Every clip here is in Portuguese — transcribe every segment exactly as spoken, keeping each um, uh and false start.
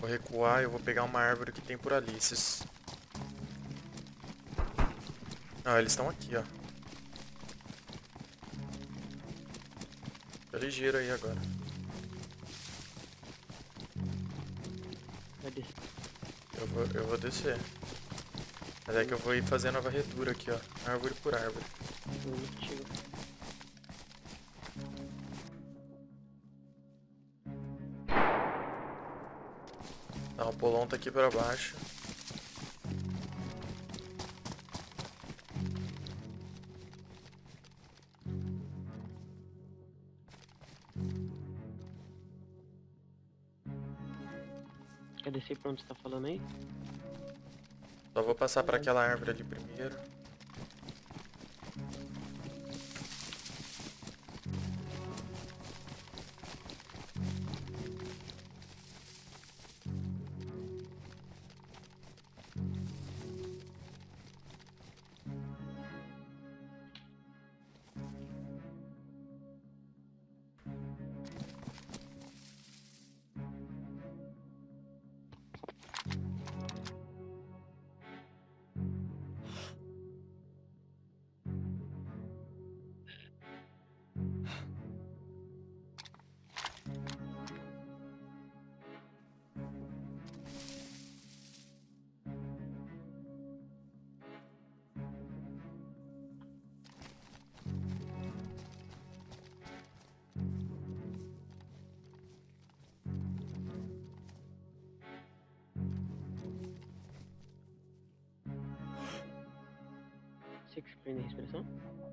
Vou recuar e eu vou pegar uma árvore que tem por ali. Esses... Ah, eles estão aqui, ó. Fica ligeiro aí agora. Vai descer. Eu vou, eu vou descer. Mas é que eu vou ir fazendo a varredura aqui, ó. Árvore por árvore. Eu vou contigo. Tá, o polão tá aqui pra baixo. Quer descer pra onde você tá falando aí? Só vou passar pra aquela árvore ali primeiro. Você que se prende a respiração?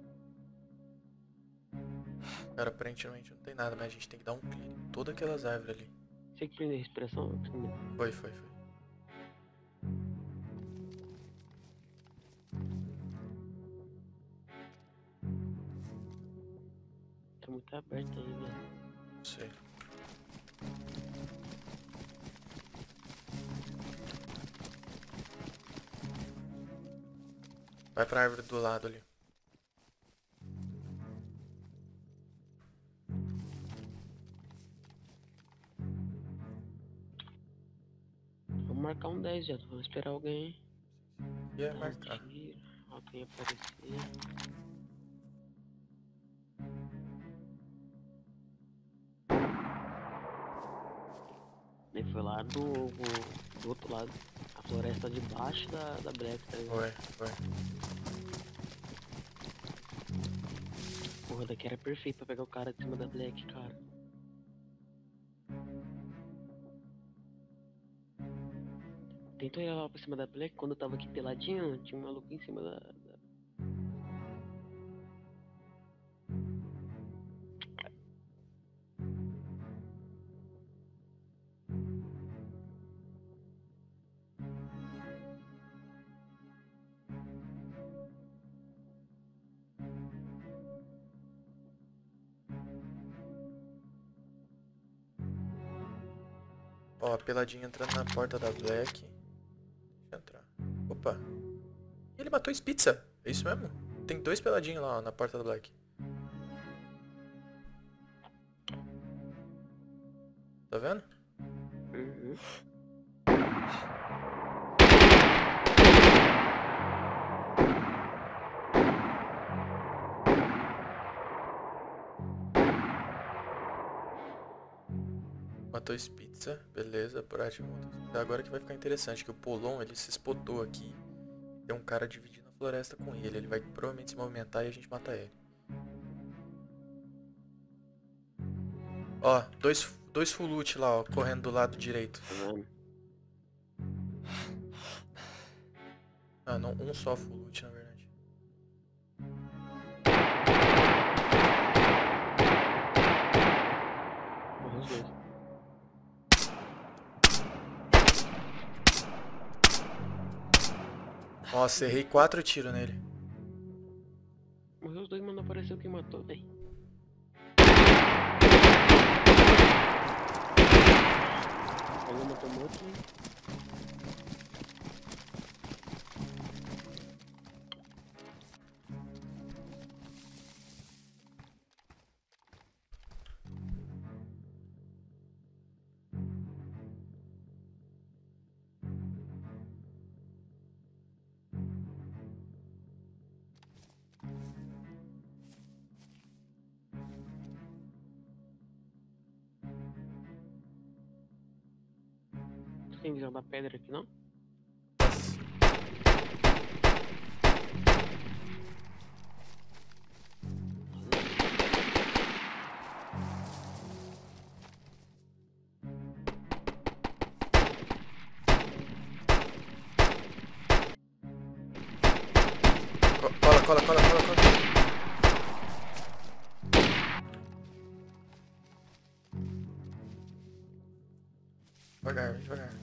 Cara, aparentemente não tem nada, mas a gente tem que dar um clear em todas aquelas árvores ali. Você que prende a respiração? Foi, foi, foi. Tá muito aberto aí, velho. Não sei. Vai pra árvore do lado ali. Vamos marcar um dez já, vamos esperar alguém. E é Dar um marcar. tiro, alguém aparecer. Ele foi lá do, do outro lado. A floresta debaixo da, da Black, tá ligado? Foi, foi. Porra, daqui era perfeito pra pegar o cara de cima da Black, cara. Tentou ir lá pra cima da Black, quando eu tava aqui peladinho, tinha um maluco em cima da... da... Ó, a peladinha entrando na porta da Black. Deixa eu entrar. Opa. Ele matou Spitza. É isso mesmo? Tem dois peladinhos lá, ó, na porta da Black. Tá vendo? Uhum. Matou Spitza, beleza, prático. Agora que vai ficar interessante, que o Polon, ele se spotou aqui. Tem um cara dividindo a floresta com ele. Ele vai provavelmente se movimentar e a gente mata ele. Ó, dois, dois full loot lá, ó, correndo do lado direito. Tá vendo? Ah, não, um só full loot, na verdade. Morreu os dois. Nossa, errei quatro tiros nele. Morreu os dois, mas não apareceu quem matou, velho. Alguém matou morto, hein? tem visão da pedra aqui, não? Cola, cola, cola, cola, cola. Devagar, devagar.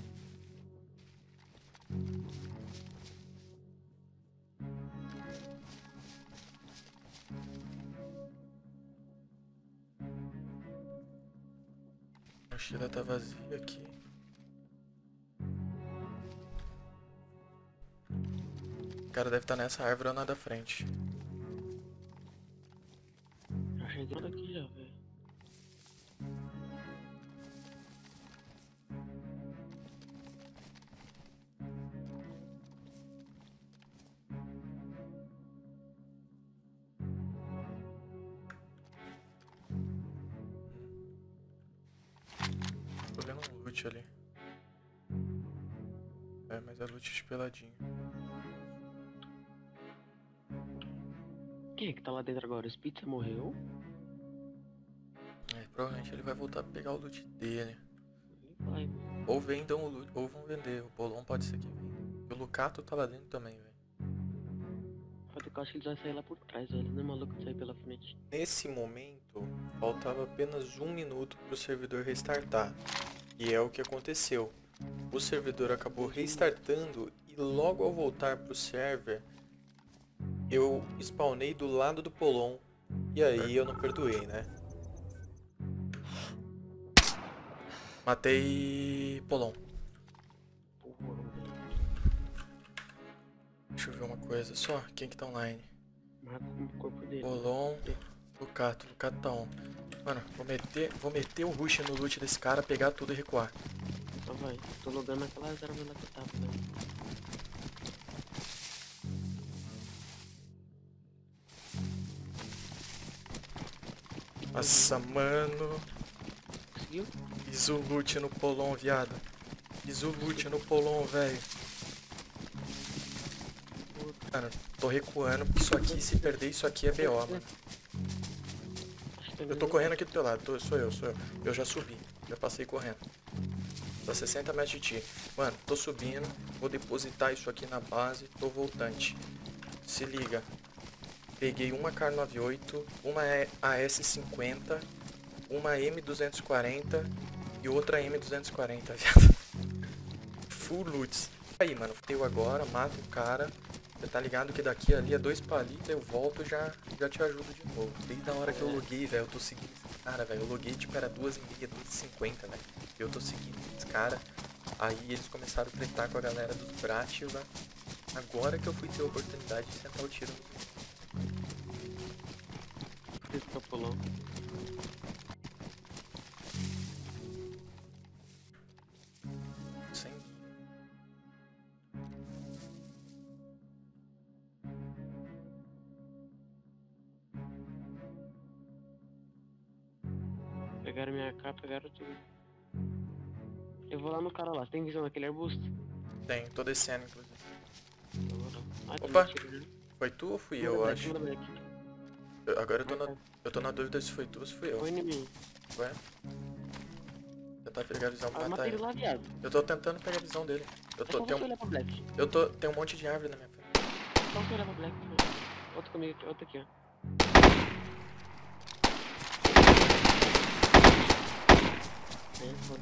A mochila tá vazia aqui. O cara deve estar nessa árvore ou na da frente. Já cheguei aqui já, velho. Tô vendo um loot ali. É, mas é loot de peladinho. Quem é que tá lá dentro agora? O Spitzer morreu? É, provavelmente ele vai voltar pra pegar o loot dele. Ele vai, mano. Ou vendam o loot, ou vão vender. O Polon pode ser que venda. E o Lucato tá lá dentro também, velho. Pode que eu acho que ele vai sair lá por trás, velho. Não é maluco de sair pela frente. Nesse momento, faltava apenas um minuto pro servidor restartar. E é o que aconteceu. O servidor acabou restartando e logo ao voltar pro server, eu spawnei do lado do Polon. E aí eu não perdoei, né? Matei Polon. Porra, velho. Deixa eu ver uma coisa só. Quem que tá online? Marca o corpo dele. Polon, Lucato. Lucato tá on. Mano, vou meter, vou meter o rush no loot desse cara, pegar tudo e recuar. Só vai. Tô logando naquelas árvores lá que eu tava, velho. Nossa, mano. Conseguiu? Fiz o loot no Polon, viado. Fiz o loot no Polon, velho. Mano, tô recuando, porque isso aqui, se perder isso aqui é B O, mano. Eu tô correndo aqui do teu lado, tô, sou eu, sou eu. Eu já subi, já passei correndo. Tô a sessenta metros de ti. Mano, tô subindo, vou depositar isso aqui na base, tô voltante. Se liga. Peguei uma Kar noventa e oito, uma A S cinquenta, uma M duzentos e quarenta e outra M duzentos e quarenta, viado. Full loot. Aí, mano, eu agora, mato o cara. Você tá ligado que daqui ali é dois palitos, eu volto e já, já te ajudo de novo. Desde a hora que eu loguei, velho, eu tô seguindo esse cara, velho. Eu loguei, tipo, era duas e meia, duas e cinquenta, velho. Eu tô seguindo esse cara. Aí eles começaram a tretar com a galera dos Bratila. Agora que eu fui ter a oportunidade de sentar o tiro no... Esse que é o Polon. Sem... Pegaram minha A K, pegaram tudo. Eu vou lá no cara lá. Você tem visão daquele arbusto? Tem, tô descendo, inclusive. Eu vou lá. Ah, tem Opa! um tiro, né? Foi tu ou fui Manda eu, black, acho? manda black. Eu- agora eu tô, na, Marca. eu tô na dúvida se foi tu ou se fui eu. Foi em mim. Ué? Tentar pegar a visão pra Ah, matar matei ele ele. lá, viado. Eu tô tentando pegar a visão dele. Eu É tô, só tem você um, olhar pra black. eu tô, tem um monte de árvore na minha frente. Só você olhar pra black. Outro comigo aqui, outro aqui, ó. É, foda.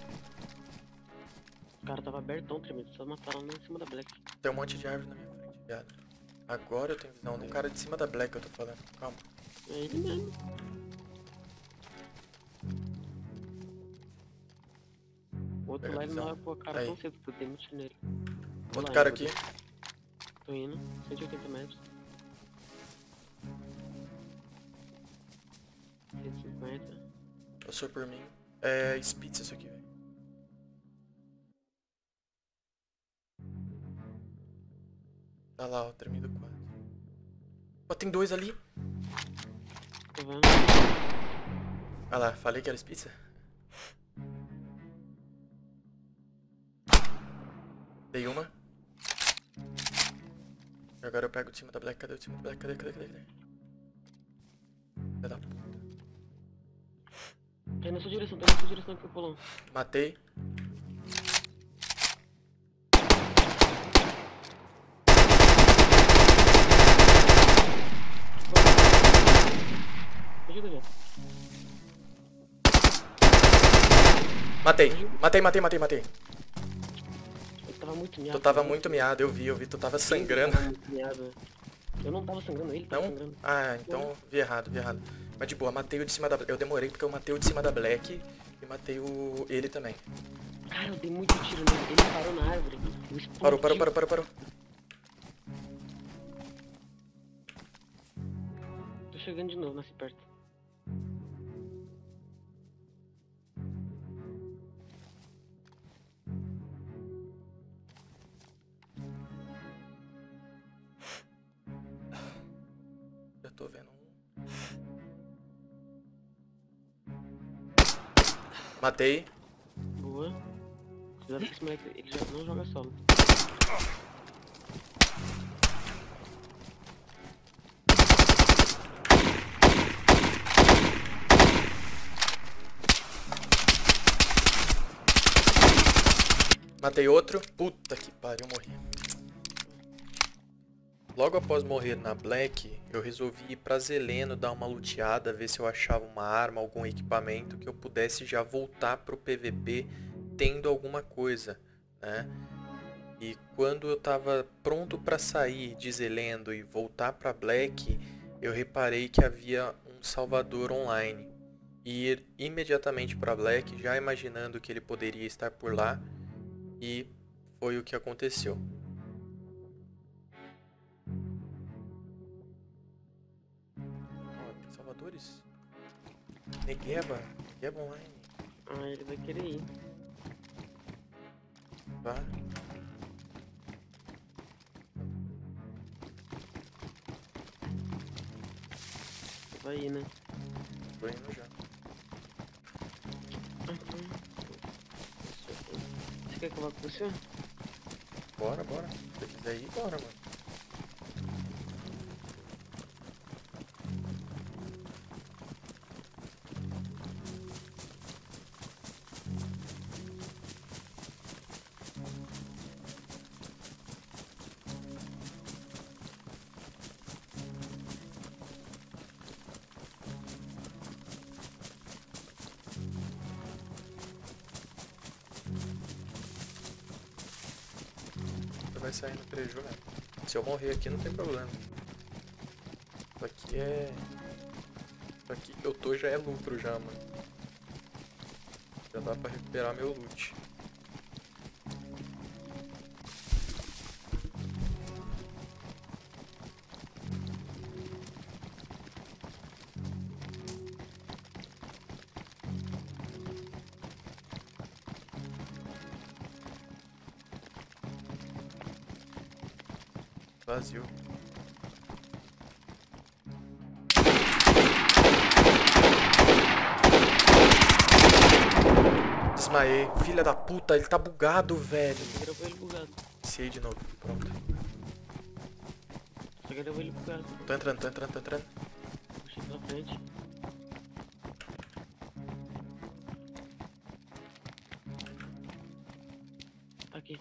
O cara tava abertão, tremendo. Só mataram lá em cima da black. Tem um monte de árvore na minha frente, viado. Agora eu tenho visão do cara de cima da Black, eu tô falando. Calma. É ele mesmo. O outro Pega lá a ele não visão. vai pôr a cara Aí. tão cedo, porque eu dei muito nele. Vou Outro lá, cara eu aqui. vou descer. Tô indo. cento e oitenta metros. cento e cinquenta. Passou por mim. É Spitz isso aqui, velho. Tá lá, ó, tremido quatro. Ó, tem dois ali. Tô vendo. Ah lá, falei que era Spitz? Dei uma. E agora eu pego o time da Black. Cadê o time da Black? Cadê, cadê, cadê? cadê? Filha da puta. Tá na sua direção, tá na sua direção aqui o Polon. Matei. Ajuda, velho. Matei. Matei, matei, matei, matei. Eu tava muito miado. Tu tava muito miado, eu vi, eu vi. Tu tava sangrando. Eu tava muito miado. Eu não tava sangrando, ele tava Não? sangrando. Ah, então vi errado, vi errado. Mas de boa, matei o de cima da Black. Eu demorei porque eu matei o de cima da Black e matei o ele também. Cara, eu dei muito tiro nele. Ele parou na árvore. Eu explodi. Parou, parou, parou, parou, parou. Tô chegando de novo, nasci perto. Eu tô vendo um. Matei. Boa. Cuidado com esse moleque, ele já não joga solo. Matei outro. Puta que pariu, eu morri. Logo após morrer na Black, eu resolvi ir pra Zeleno dar uma luteada, ver se eu achava uma arma, algum equipamento que eu pudesse já voltar pro P V P tendo alguma coisa, né? E quando eu tava pronto pra sair de Zeleno e voltar pra Black, eu reparei que havia um salvador online. E ir imediatamente pra Black, já imaginando que ele poderia estar por lá, e foi o que aconteceu. Salvadores? Negueba, Negueba online. Ah, ele vai querer ir. Vá. Vai ir, né? Tô indo já. Você quer que eu vá com você? Bora, bora. Se você quiser ir, bora, mano. Vai sair no preju mesmo. Se eu morrer aqui não tem problema. Isso aqui é... Isso aqui que eu tô já é lucro já, mano. Já dá pra recuperar meu loot. Vazio. Desmaiei. Filha da puta, ele tá bugado, velho. Só gravou ele bugado. Iniciei de novo. Pronto. Só gravou ele bugado. Tô entrando, tô entrando, tô entrando. Puxei pela frente. Aqui.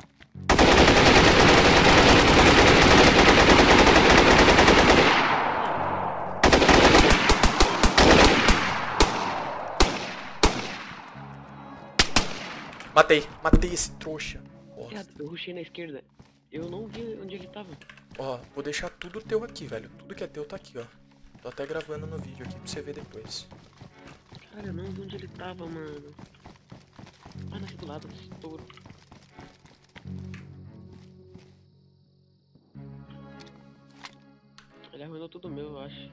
Matei, matei esse trouxa. Viado, eu rushei na esquerda. Eu não vi onde ele tava. Ó, vou deixar tudo teu aqui, velho. Tudo que é teu tá aqui, ó. Tô até gravando no vídeo aqui pra você ver depois. Cara, eu não vi onde ele tava, mano. Ah, nasci do lado desse touro. Ele arruinou tudo meu, eu acho.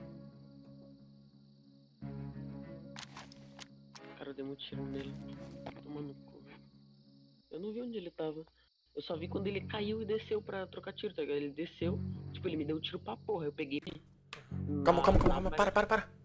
Cara, eu dei muito tiro nele. Tomando cu. Eu não vi onde ele tava. Eu só vi quando ele caiu e desceu pra trocar tiro, tá ligado? Ele desceu, tipo, ele me deu um tiro pra porra. Eu peguei. Calma, calma, calma, na- calma. na- Para, para, para.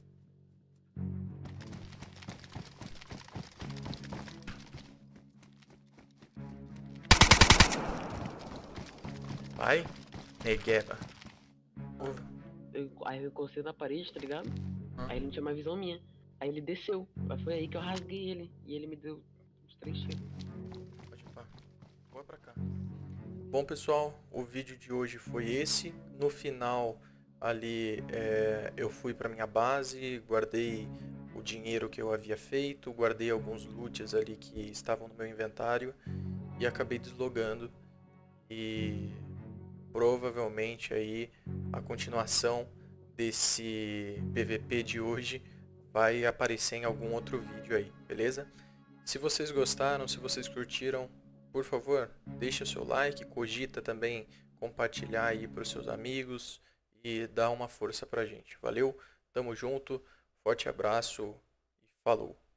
Vai, negueba. Pula. Eu, aí eu encostei na parede, tá ligado? Hã? Aí ele não tinha mais visão minha. Aí ele desceu. Aí foi aí que eu rasguei ele. E ele me deu uns três tiros. Pode ir pra... Boa pra cá. Bom, pessoal, o vídeo de hoje foi esse. No final, ali, é, eu fui pra minha base, guardei o dinheiro que eu havia feito, guardei alguns loots ali que estavam no meu inventário e acabei deslogando. E provavelmente aí a continuação desse P V P de hoje vai aparecer em algum outro vídeo aí, beleza? Se vocês gostaram, se vocês curtiram, por favor, deixa o seu like, cogita também compartilhar aí para os seus amigos e dá uma força pra gente. Valeu, tamo junto, forte abraço e falou!